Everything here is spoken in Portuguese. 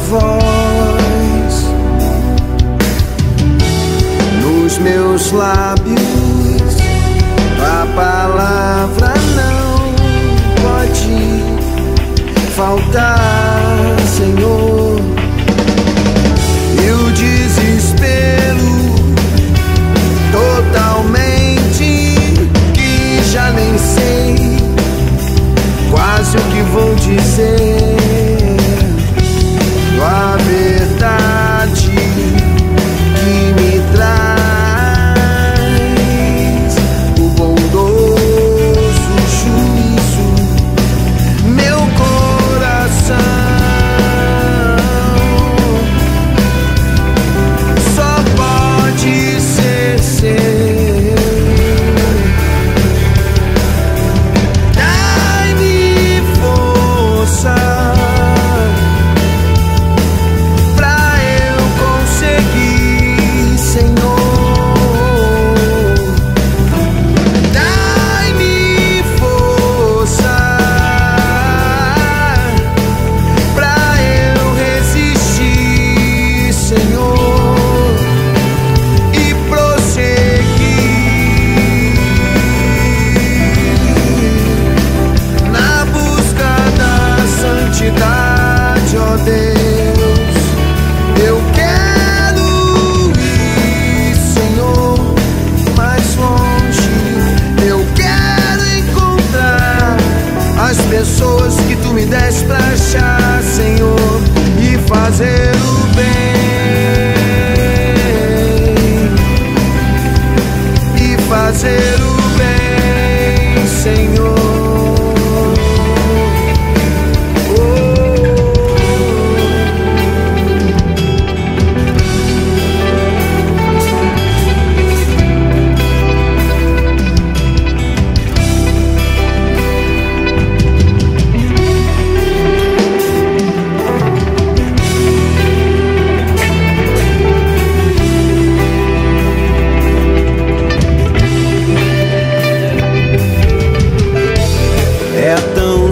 voz nos meus lábios. A palavra não pode faltar, Senhor. E o desespero totalmente, que já nem sei quase o que vou dizer. A verdade que me traz o bondoso juízo, meu coração só pode ser seu. Dai-me força pra eu conseguir, Senhor. Dai-me força pra eu resistir, Senhor, e prosseguir na busca da santidade, ó Deus. Eu quero ir, Senhor, mais longe. Eu quero encontrar as pessoas que tu me deste pra achar, Senhor, e fazer o bem, e fazer o bem, Senhor. É tão